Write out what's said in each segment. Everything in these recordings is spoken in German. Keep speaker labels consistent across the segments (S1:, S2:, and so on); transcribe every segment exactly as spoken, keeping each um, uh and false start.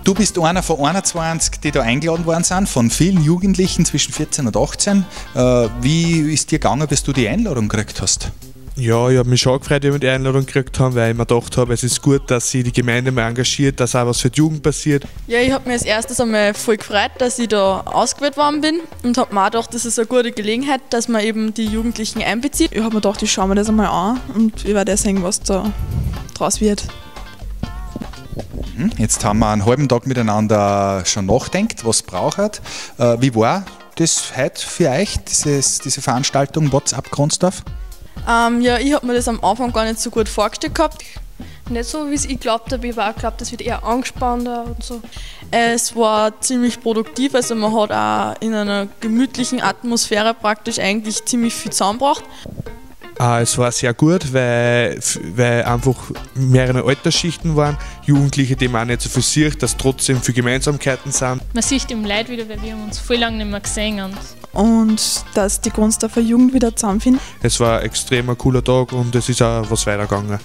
S1: du bist einer von einundzwanzig, die da eingeladen worden sind, von vielen Jugendlichen zwischen vierzehn und achtzehn. Äh, wie ist dir gegangen, bis du die Einladung gekriegt hast?
S2: Ja, ich habe mich schon gefreut, wie wir die Einladung gekriegt haben, weil ich mir gedacht habe, es ist gut, dass sich die Gemeinde mal engagiert, dass auch was für die Jugend passiert.
S3: Ja, ich habe mich als erstes einmal voll gefreut, dass ich da ausgewählt worden bin und habe mir auch gedacht, das ist eine gute Gelegenheit, dass man eben die Jugendlichen einbezieht.
S4: Ich habe mir gedacht, ich schaue mir das einmal an und ich werde sehen, was da draus wird.
S1: Jetzt haben wir einen halben Tag miteinander schon nachgedacht, was es braucht. Äh, wie war das heute für euch, dieses, diese Veranstaltung WhatsApp Kronsdorf?
S3: Ähm, ja, ich habe mir das am Anfang gar nicht so gut vorgestellt gehabt.
S5: Nicht so, wie es ich geglaubt habe. Ich war auch geglaubt, das wird eher angespannter und so.
S3: Es war ziemlich produktiv, also man hat auch in einer gemütlichen Atmosphäre praktisch eigentlich ziemlich viel zusammengebracht.
S2: Ah, es war sehr gut, weil, weil einfach mehrere Altersschichten waren, Jugendliche, die man auch nicht so viel sieht, dass trotzdem viele Gemeinsamkeiten sind.
S6: Man sieht im Leid wieder, weil wir haben uns voll lange nicht mehr gesehen haben.
S4: Und dass die Kronsdorfer Jugend wieder zusammenfindet.
S2: Es war ein extrem cooler Tag und es ist auch was weitergegangen.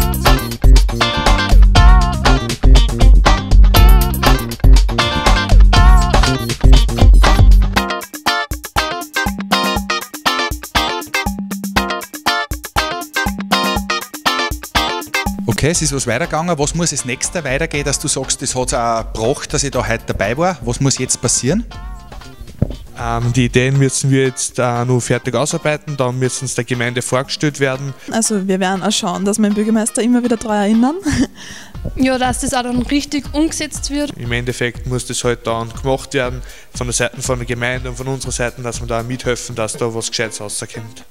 S1: Okay, es ist was weitergegangen. Was muss als nächster weitergehen, dass du sagst, das hat es auch gebracht, dass ich da heute dabei war? Was muss jetzt passieren?
S2: Ähm, die Ideen müssen wir jetzt äh, noch fertig ausarbeiten, dann müssen es der Gemeinde vorgestellt werden.
S4: Also wir werden auch schauen, dass wir den Bürgermeister immer wieder daran erinnern.
S5: Ja, dass das auch dann richtig umgesetzt wird.
S2: Im Endeffekt muss das halt dann gemacht werden, von der Seite von der Gemeinde und von unserer Seite, dass wir da mithelfen, dass da was Gescheites rauskommt.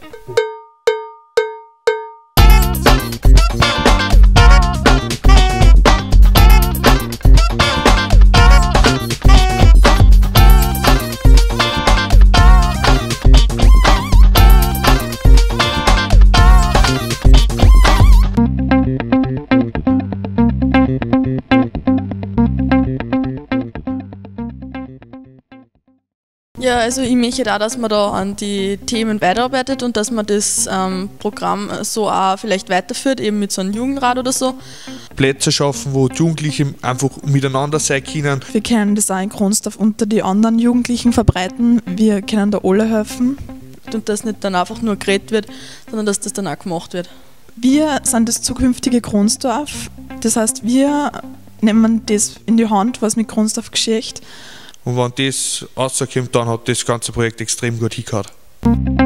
S3: Ja, also ich möchte auch, dass man da an die Themen weiterarbeitet und dass man das ähm, Programm so auch vielleicht weiterführt, eben mit so einem Jugendrat oder so.
S2: Plätze schaffen, wo die Jugendlichen einfach miteinander sein können.
S4: Wir können das auch in Kronsdorf unter die anderen Jugendlichen verbreiten. Wir können da alle helfen.
S3: Und dass nicht dann einfach nur geredet wird, sondern dass das dann auch gemacht wird.
S4: Wir sind das zukünftige Kronsdorf. Das heißt, wir nehmen das in die Hand, was mit Kronsdorf geschieht.
S2: Und wenn das rauskommt, dann hat das ganze Projekt extrem gut hingehauen.